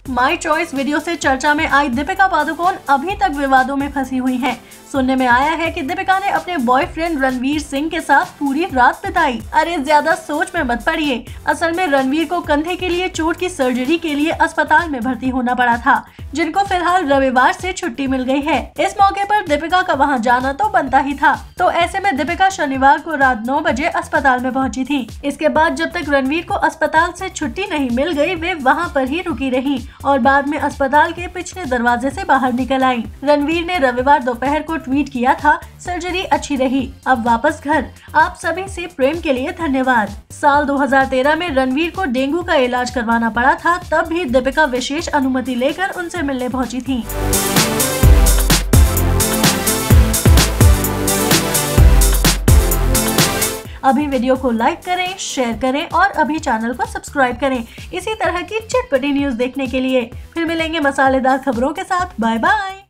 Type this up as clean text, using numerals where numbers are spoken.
My choice video से चर्चा में आई दीपिका पादुकोण अभी तक विवादों में फंसी हुई हैं। सुनने में आया है कि दीपिका ने अपने बॉयफ्रेंड रणवीर सिंह के साथ पूरी रात बिताई। अरे ज्यादा सोच में मत पड़िए, असल में रणवीर को कंधे के लिए चोट की सर्जरी के लिए अस्पताल में भर्ती होना पड़ा था, जिनको फिलहाल रविवार से छुट्टी मिल गई है। इस मौके पर दीपिका का वहां जाना तो बनता ही था, तो ऐसे में दीपिका शनिवार को रात 9 बजे अस्पताल में पहुंची थी। इसके बाद जब तक रणवीर को अस्पताल से छुट्टी नहीं मिल गई, वे वहां पर ही रुकी रही और बाद में अस्पताल के पिछले दरवाजे से बाहर निकल आई। रणवीर ने रविवार दोपहर को ट्वीट किया था, सर्जरी अच्छी रही, अब वापस घर। आप सभी से प्रेम के लिए धन्यवाद। साल 2013 में रणवीर को डेंगू का इलाज करवाना पड़ा था, तब भी दीपिका विशेष अनुमति लेकर उनसे मिलने पहुंची थी। अभी वीडियो को लाइक करें, शेयर करें और अभी चैनल को सब्सक्राइब करें इसी तरह की चटपटी न्यूज़ देखने के लिए। फिर मिलेंगे मसालेदार खबरों के साथ। Bye bye.